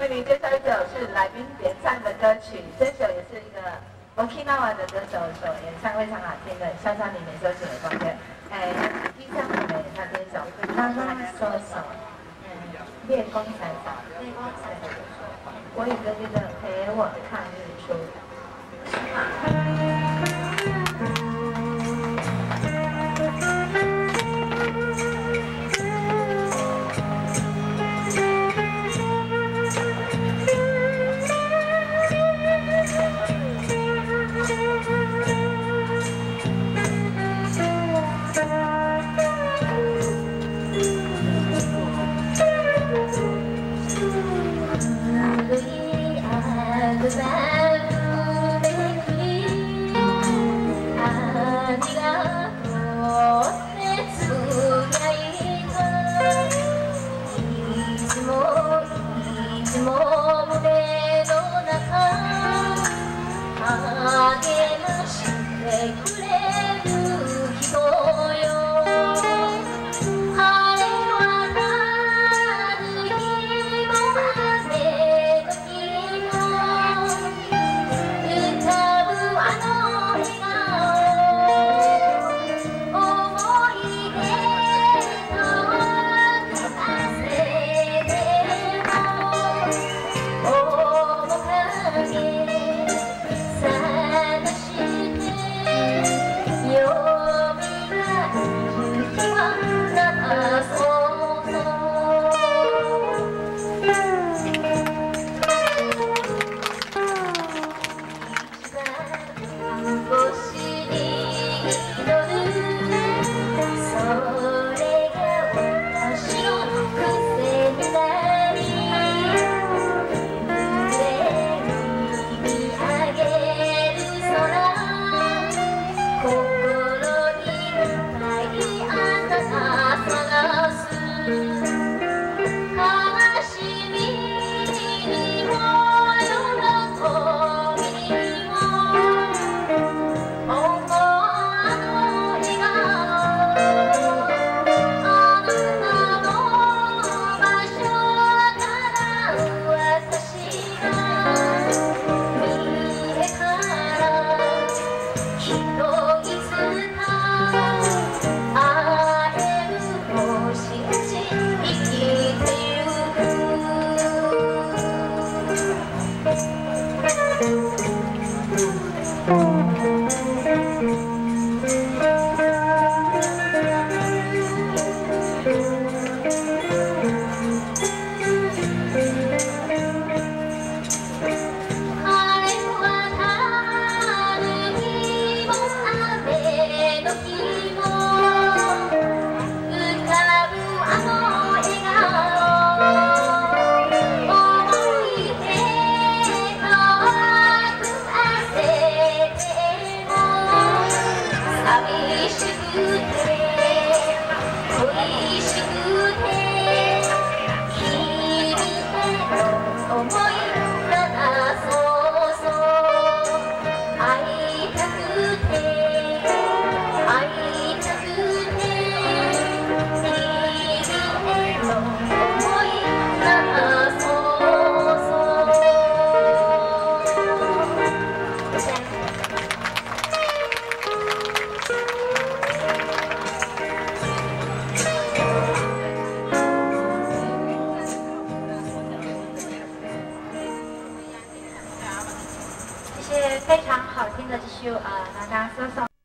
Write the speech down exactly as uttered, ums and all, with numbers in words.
这里介绍一首是来宾点唱的歌曲，这首也是一个 Okinawa 的歌手所演唱，非常好听的，香山里面所写的歌曲。哎，第三首呢，他这首《拉拉说手》，嗯，月光闪闪，月光闪闪的说，我有个这个陪我看日出。 非常好听的这首啊，那大家说说。